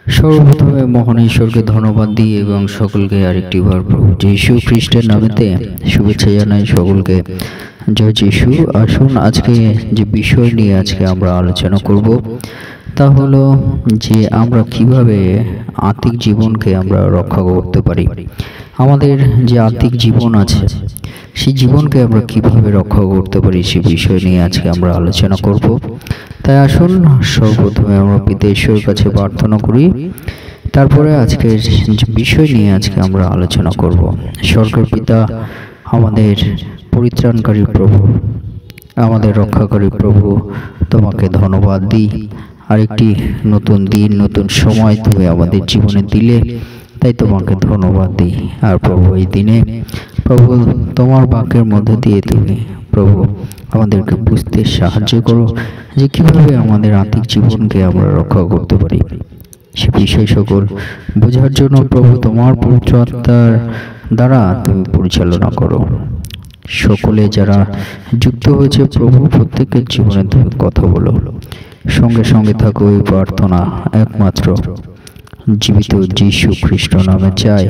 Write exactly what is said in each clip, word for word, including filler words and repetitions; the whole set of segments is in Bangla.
সর্বপ্রথমে মহান ঈশ্বরকে ধন্যবাদ দিই এবং সকলকে আরেকটি বার প্রভু যীশু খ্রিস্টের নামেতে শুভেচ্ছা জানাই সকলকে। জয় যীশু। আসুন আজকে যে বিষয় নিয়ে আজকে আমরা আলোচনা করব তা হলো যে আমরা কিভাবে আত্মিক জীবনকে আমরা রক্ষা করতে পারি। আমাদের যে আত্মিক জীবন আছে সেই জীবনকে আমরা কিভাবে রক্ষা করতে পারি সে বিষয় নিয়ে আজকে আমরা আলোচনা করব। তাই আসুন সর্বপ্রথমে আমরা পিতা ঈশ্বরের কাছে প্রার্থনা করি, তারপরে আজকের বিষয় নিয়ে আজকে আমরা আলোচনা করব। স্বর্গের পিতা, আমাদের পরিত্রাণকারী প্রভু, আমাদের রক্ষাকারী প্রভু, তোমাকে ধন্যবাদ দিই। আরেকটি নতুন দিন, নতুন সময় তুমি আমাদের জীবনে দিলে, তাই তোমাকে ধন্যবাদ দিই। আর প্রভু, এই দিনে প্রভু তোমার বাক্যের মধ্যে দিয়ে তুমি প্রভু আমাদেরকে বুঝতে সাহায্য করো যে কিভাবে আমাদের আত্মিক জীবনকে আমরা রক্ষা করতে পারি। সে বিষয় সকল বোঝার জন্য প্রভু তোমার পবিত্র আত্মার দ্বারা তুমি পরিচালনা করো। সকলে যারা যুক্ত হয়েছে প্রভু, প্রত্যেকের জীবনে তুমি কথা বলো। সঙ্গে সঙ্গে থাকো এই প্রার্থনা একমাত্র জীবিত যীশু খ্রিস্ট নামে চাই,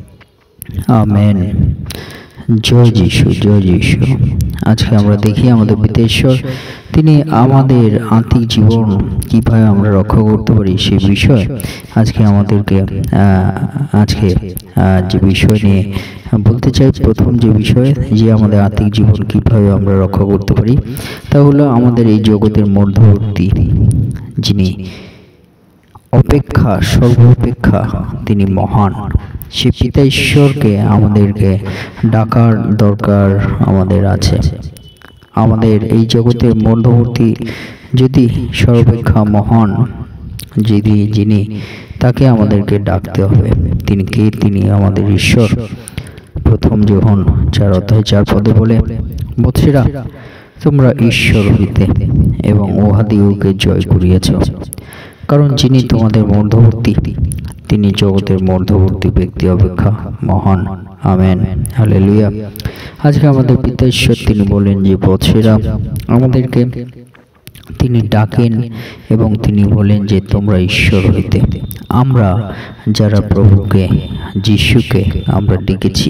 আমেন। জয় যীশু, জয় যীশু। আজকে আমরা দেখি আমাদের পিতা ঈশ্বর তিনি আমাদের আত্মিক জীবন কিভাবে আমরা রক্ষা করতে পারি সেই বিষয় আজকে আমাদেরকে আজকে যে বিষয় নিয়ে বলতে চাই। প্রথম যে বিষয় যে আমাদের আত্মিক জীবন কিভাবে আমরা রক্ষা করতে পারি তা হলো আমাদের এই জগতের মধ্যবর্তী যিনি অপেক্ষা সর্বাপেক্ষা তিনি মহান, সে পিতা ঈশ্বরকে আমাদেরকে ডাকার দরকার আমাদের আছে। আমাদের এই জগতের মধ্যবর্তী যদি সর্বাপেক্ষা মহান যিনি যিনি তাকে আমাদেরকে ডাকতে হবে। তিনি কে? তিনি আমাদের ঈশ্বর। প্রথম যোহন চার অধ্যায় চার পদে বলে, বৎসেরা তোমরা ঈশ্বর হইতে এবং উহাদিগকে জয় করিয়াছ, কারণ যিনি তোমাদের মধ্যবর্তী তিনি জগতের মধ্যবর্তী ব্যক্তি অপেক্ষা মহান। Amen, hallelujah. আজকে আমাদের পিতা ঈশ্বর তিনি বলেন যে বৎসেরা আমাদেরকে তিনি ডাকেন এবং তিনি বলেন যে তোমরা ঈশ্বর হইতে। আমরা যারা প্রভুকে যিশুকে আমরা ডেকেছি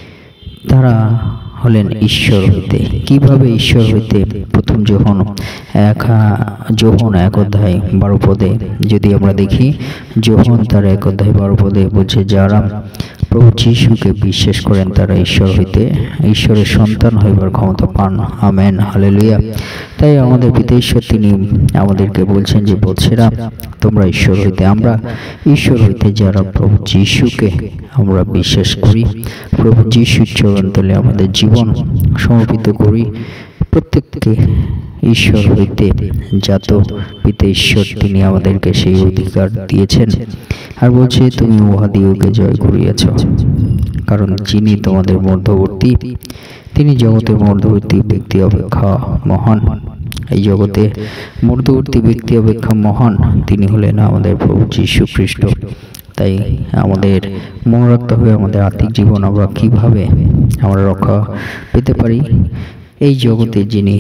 তারা হলেন ঈশ্বর হইতে। কিভাবে ঈশ্বর হইতে? প্রথম যোহন এক যোহন এক অধ্যায় বারো পদে যদি আমরা দেখি, যোহন তার এক অধ্যায় বারো পদে বলছে, যারা প্রভু যিশুকে বিশ্বাস করেন তারা ঈশ্বর হইতে ঈশ্বরের সন্তান হইবার ক্ষমতা পান। Amen, hallelujah. তাই আমাদের পিতা ঈশ্বর তিনি আমাদেরকে বলছেন যে বৎসেরা তোমরা ঈশ্বর হইতে। আমরা ঈশ্বর হইতে যারা প্রভু যিশুকে আমরা বিশ্বাস করি, প্রভু যিশুর চরণতলে আমাদের জীবন সমর্পিত করি, প্রত্যেককে ঈশ্বর হইতে জাত পিতা ঈশ্বর তিনি আমাদেরকে সেই অধিকার দিয়েছেন। আর বলছে তুমি উহাদিগকে জয় করিয়াছ, কারণ যিনি তোমাদের মধ্যবর্তী তিনি জগতের মধ্যবর্তী ব্যক্তি অপেক্ষা মহান। এই জগতে মধ্যবর্তী ব্যক্তি অপেক্ষা মহান তিনি হলেন আমাদের প্রভু যীশু খ্রিস্ট। তাই আমাদের মনে রাখতে হবে আমাদের আত্মিক জীবন আমরা কিভাবে আমরা রক্ষা পেতে পারি। এই জগতে যিনি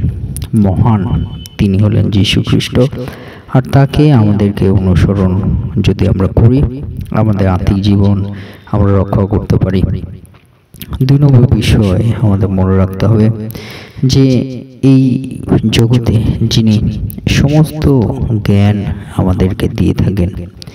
মহান তিনি হলেন যীশু খ্রিস্ট, আর তাকে আমাদেরকে অনুসরণ যদি আমরা করি আমাদের আত্মিক জীবন আমরা রক্ষা করতে পারি। দুই নম্বর বিষয় আমাদের মনে রাখতে হবে যে এই জগতে যিনি সমস্ত জ্ঞান আমাদেরকে দিয়ে থাকেন,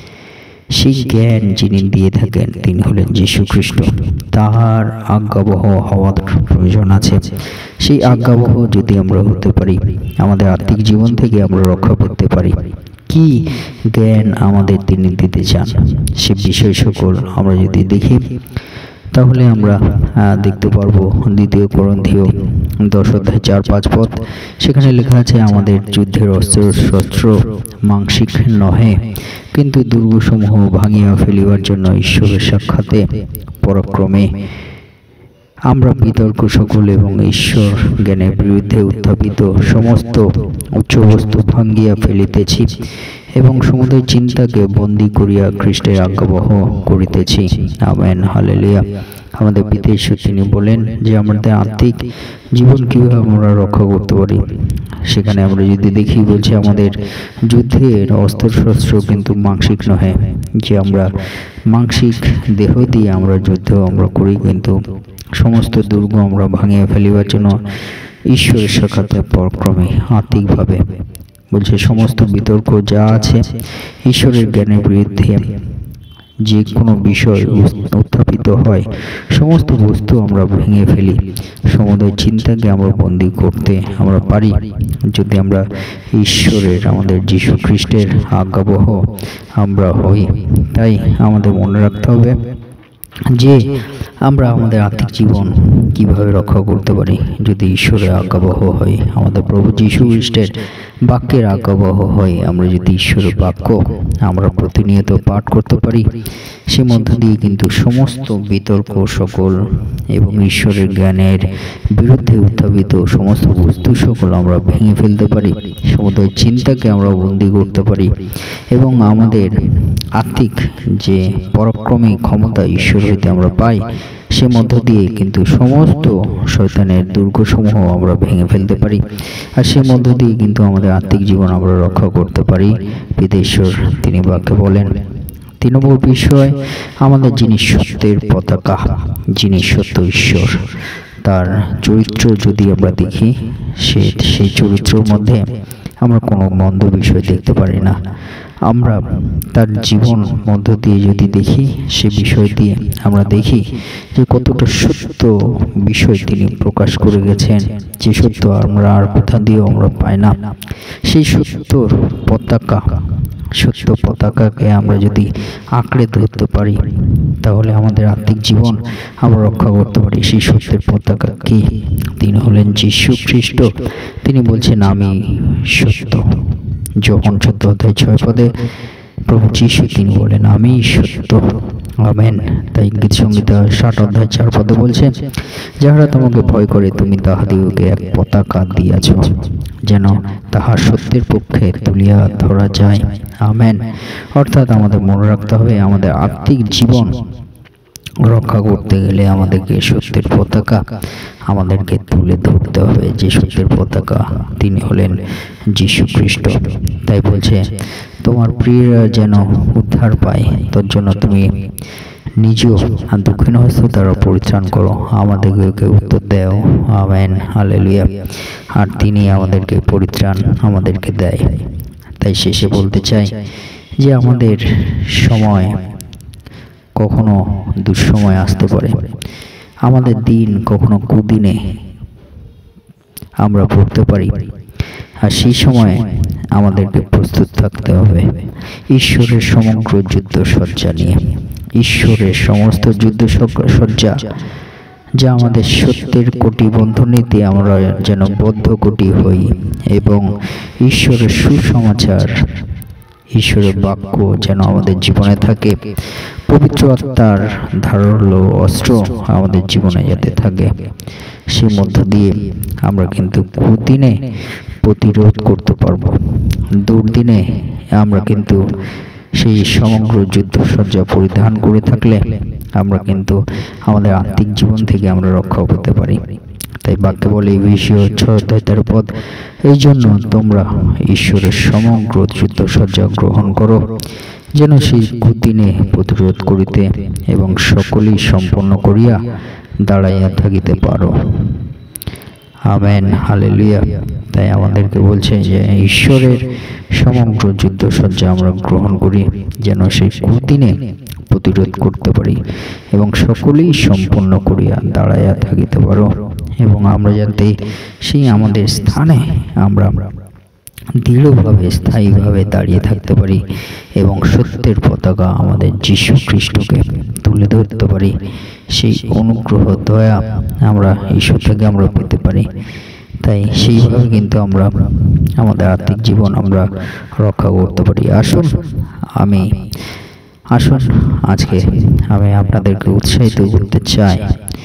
সেই জ্ঞান যিনি দিয়ে থাকেন তিনি হলেন যীশু খ্রিস্ট। তাহার আজ্ঞাবহ হওয়ার প্রয়োজন আছে। সেই আজ্ঞাবহ যদি আমরা হতে পারি আমাদের আত্মিক জীবন থেকে আমরা রক্ষা করতে পারি। কি জ্ঞান আমাদের তিনি দিতে চান সে বিষয় সকল আমরা যদি দেখি তাহলে আমরা দেখতে পারবো দ্বিতীয় করন্থীয় দশ অধ্যায় চার পাঁচ পদ, সেখানে লেখা আছে আমাদের যুদ্ধের অস্ত্র শস্ত্র মাংসিক নহে, কিন্তু দুর্গসমূহ ভাঙিয়া ফেলিবার জন্য ঈশ্বরের সাক্ষাতে পরাক্রমে আমরা বিতর্ক সকল এবং ঈশ্বর জ্ঞানের বিরুদ্ধে উত্থাপিত সমস্ত উচ্চ বস্তু ভাঙ্গিয়া ফেলিতেছি এবং সমুদয় চিন্তাকে বন্দী করিয়া খ্রিস্টের আজ্ঞাবহ করিতেছি। Amen, hallelujah. আমাদের পিতা ঈশ্বর তিনি বলেন যে আমাদের আত্মিক জীবন কীভাবে আমরা রক্ষা করতে পারি। সেখানে আমরা যদি দেখি বলছে আমাদের যুদ্ধের অস্ত্রশস্ত্র কিন্তু মাংসিক নহে, যে আমরা মাংসিক দেহ দিয়ে আমরা যুদ্ধ আমরা করি, কিন্তু সমস্ত দুর্গ আমরা ভাঙিয়া ফেলিবার জন্য ঈশ্বরের সাক্ষাতে পরাক্রমে আত্মিকভাবে বলছে সমস্ত বিতর্ক যা আছে ঈশ্বরের জ্ঞানের বিরুদ্ধে যে কোনো বিষয় উত্থাপিত হয় সমস্ত বস্তু আমরা ভেঙে ফেলি, সমুদয় চিন্তাকে আমরা বন্দী করতে আমরা পারি যদি আমরা ঈশ্বরের আমাদের যীশু খ্রিস্টের আজ্ঞাবহ আমরা হই। তাই আমাদের মনে রাখতে হবে যে আমরা আমাদের আত্মিক জীবন কিভাবে রক্ষা করতে পারি যদি ঈশ্বরের আজ্ঞাবহ হয়, আমাদের প্রভু যীশু খ্রিস্টের বাক্যের আজ্ঞাবহ হয়। আমরা যদি ঈশ্বরের বাক্য আমরা প্রতিনিয়ত পাঠ করতে পারি, সে মধ্য দিয়ে কিন্তু সমস্ত বিতর্ক সকল এবং ঈশ্বরের জ্ঞানের বিরুদ্ধে উত্থাপিত সমস্ত বস্তু সকল আমরা ভেঙে ফেলতে পারি, সমুদয় চিন্তাকে আমরা বন্দী করতে পারি এবং আমাদের আত্মিক যে পরাক্রমী ক্ষমতা ঈশ্বর হইতে আমরা পাই, সে মধ্য দিয়ে কিন্তু সমস্ত শয়তানের দুর্গসমূহ আমরা ভেঙে ফেলতে পারি, আর সে মধ্য দিয়ে কিন্তু আমাদের আত্মিক জীবন আমরা রক্ষা করতে পারি। পিতা ঈশ্বর তিনি বাক্যে বলেন, তিন নম্বর বিষয় আমাদের যিনি সত্যের পতাকা, যিনি সত্য ঈশ্বর, তার চরিত্র যদি আমরা দেখি, সে সেই চরিত্রের মধ্যে আমরা কোনো মন্দ বিষয় দেখতে পারি না। আমরা তার জীবন মধ্য দিয়ে যদি দেখি, সে বিষয় দিয়ে আমরা দেখি যে কতটা সত্য বিষয় তিনি প্রকাশ করে গেছেন, যে সত্য আমরা আর কোথা দিয়েও আমরা পাই না। সেই সত্যর পতাকা, সত্য পতাকাকে আমরা যদি আঁকড়ে ধরতে পারি, তাহলে আমাদের আত্মিক জীবন আমরা রক্ষা করতে পারি। সেই সত্যের পতাকা কি? তিনি হলেন যীশু খ্রিস্ট। তিনি বলছেন আমি সত্য। যোহন চোদ্দ অধ্যায় ছয় পদে প্রভু যীশু তিনি বলেন আমি সত্য। আমেন। তাই গীত সংহিতা ষাট অধ্যায় চার পদে বলছেন, যাহারা তোমাকে ভয় করে তুমি তাহাদিগকে এক পতাকা দিয়াছ, যেন তাহার সত্যের পক্ষে তুলিয়া ধরা যায়। আমেন। অর্থাৎ আমাদের মনে রাখতে হবে আমাদের আত্মিক জীবন রক্ষা করতে গেলে আমাদেরকে সত্যের পতাকা আমাদেরকে তুলে ধরতে হবে। যে সত্যের পতাকা তিনি হলেন যীশু খ্রিস্ট। তাই বলছে তোমার প্রিয়রা যেন উদ্ধার পায়, তোর জন্য তুমি নিজেও দক্ষিণ হস্ত দ্বারা পরিত্রাণ করো, আমাদেরকে উত্তর দেও। Amen, hallelujah. আর তিনি আমাদেরকে পরিত্রাণ আমাদেরকে দেয়। তাই শেষে বলতে চাই যে আমাদের সময় কখনো দুঃসময় আসতে পারে, আমাদের দিন কখনো কুদিনে আমরা পড়তে পারি, আর সেই সময় আমাদেরকে প্রস্তুত থাকতে হবে ঈশ্বরের সমগ্র যুদ্ধ সজ্জা নিয়ে। ঈশ্বরের সমস্ত যুদ্ধ সজ্জা যা আমাদের সত্যের কোটি বন্ধনীতে আমরা যেন বদ্ধ কোটি হই এবং ঈশ্বরের সুসমাচার, ঈশ্বরের বাক্য যেন আমাদের জীবনে থাকে, পবিত্র আত্মার ধারালো অস্ত্র আমাদের জীবনে যাতে থাকে, সেই মধ্য দিয়ে আমরা কিন্তু কুদিনে প্রতিরোধ করতে পারবো। দুর্দিনে আমরা কিন্তু সেই সমগ্র যুদ্ধসজ্জা পরিধান করে থাকলে আমরা কিন্তু আমাদের আত্মিক জীবন থেকে আমরা রক্ষা পেতে পারি। তাই বাক্যে বলে এই বিষয় ছয় অধ্যায় তেরো পদ, এই জন্য তোমরা ঈশ্বরের সমগ্র যুদ্ধসজ্জা গ্রহণ করো, যেন সেই কুদিনে প্রতিরোধ করিতে এবং সকলেই সম্পন্ন করিয়া দাঁড়াইয়া থাকিতে পারো। Amen, hallelujah. তাই আমাদেরকে বলছে যে ঈশ্বরের সমগ্র যুদ্ধসজ্জা আমরা গ্রহণ করি, যেন সেই কুদিনে প্রতিরোধ করতে পারি এবং সকলেই সম্পন্ন করিয়া দাঁড়াইয়া থাকিতে পারো, এবং আমরা যাতে সেই আমাদের স্থানে আমরা দৃঢ়ভাবে স্থায়ীভাবে দাঁড়িয়ে থাকতে পারি এবং সত্যের পতাকা আমাদের যীশু খ্রিস্টকে তুলে ধরতে পারি। সেই অনুগ্রহ দয়া আমরা ঈশ্বর থেকে আমরা পেতে পারি। তাই সেইভাবে কিন্তু আমরা আমাদের আত্মিক জীবন আমরা রক্ষা করতে পারি। আসুন আমি আসুন আজকে আমি আপনাদেরকে উৎসাহিত করতে চাই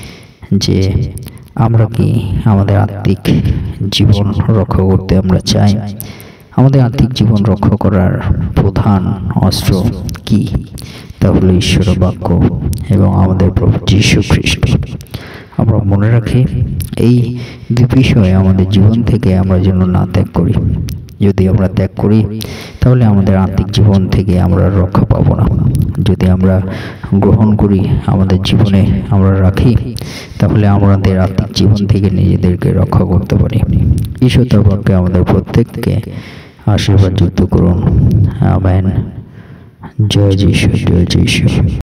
যে আমরা কি আমাদের আত্মিক জীবন রক্ষা করতে আমরা চাই। আমাদের আত্মিক জীবন রক্ষা করার প্রধান অস্ত্র কি? তা হলো ঈশ্বরের বাক্য এবং আমাদের প্রভু যীশু খ্রিস্ট। আমরা মনে রাখি এই দুই বিষয়ে আমাদের জীবন থেকে আমরা যেন না ত্যাগ করি। যদি আমরা ত্যাগ করি তাহলে আমাদের আত্মিক জীবন থেকে আমরা রক্ষা পাবো না। যদি আমরা গ্রহণ করি, আমাদের জীবনে আমরা রাখি, তাহলে আমাদের আত্মিক জীবন থেকে নিজেদেরকে রক্ষা করতে পারি। ঈশ্বর তার বাক্যে আমাদের প্রত্যেককে আশীর্বাদ যুক্ত করুন। আমেন। জয় যীশু, জয় যীশু।